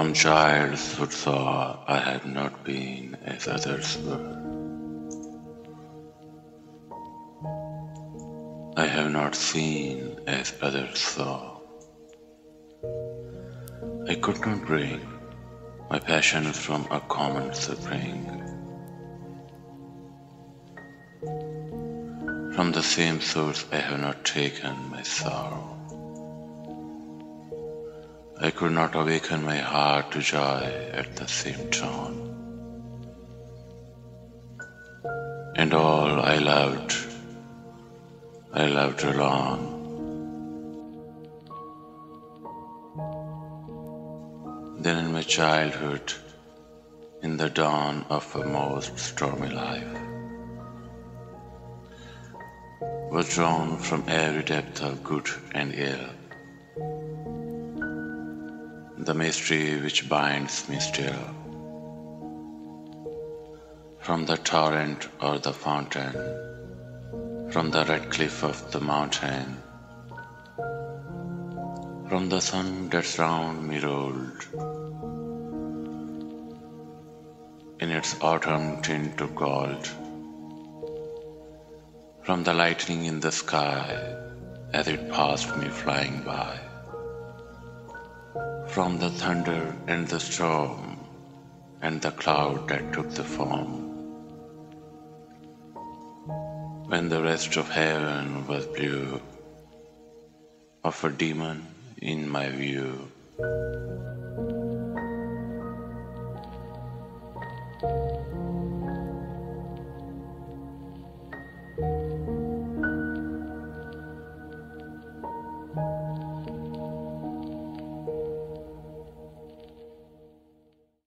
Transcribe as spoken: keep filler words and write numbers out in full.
From childhood saw I had not been as others were. I have not seen as others saw. I could not bring my passion from a common spring. From the same source I have not taken my sorrow. I could not awaken my heart to joy at the same tone. And all I loved, I loved alone. Then in my childhood, in the dawn of a most stormy life, was drawn from every depth of good and ill, the mystery which binds me still. From the torrent or the fountain, from the red cliff of the mountain, from the sun that's round me rolled, in its autumn tint to gold, from the lightning in the sky as it passed me flying by, from the thunder and the storm and the cloud that took the form, when the rest of heaven was blue, of a demon in my view.